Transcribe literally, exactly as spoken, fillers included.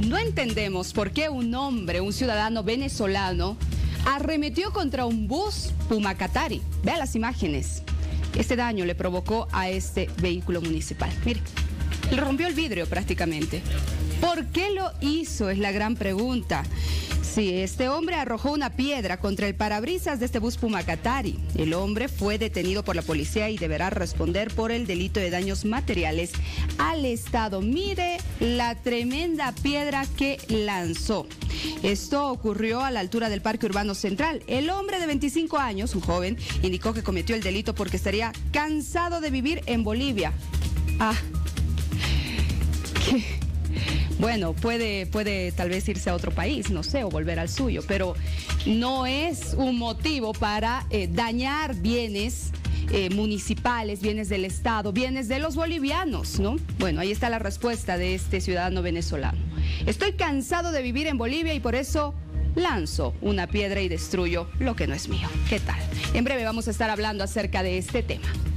No entendemos por qué un hombre, un ciudadano venezolano, arremetió contra un bus Pumacatari. Vea las imágenes. Este daño le provocó a este vehículo municipal. Mire, le rompió el vidrio prácticamente. ¿Por qué lo hizo? Es la gran pregunta. Sí, este hombre arrojó una piedra contra el parabrisas de este bus Pumacatari. El hombre fue detenido por la policía y deberá responder por el delito de daños materiales al Estado. Mire la tremenda piedra que lanzó. Esto ocurrió a la altura del Parque Urbano Central. El hombre de veinticinco años, un joven, indicó que cometió el delito porque estaría cansado de vivir en Bolivia. Ah, ¿qué? Bueno, puede, puede tal vez irse a otro país, no sé, o volver al suyo, pero no es un motivo para eh, dañar bienes eh, municipales, bienes del Estado, bienes de los bolivianos, ¿no? Bueno, ahí está la respuesta de este ciudadano venezolano. Estoy cansado de vivir en Bolivia y por eso lanzo una piedra y destruyo lo que no es mío. ¿Qué tal? En breve vamos a estar hablando acerca de este tema.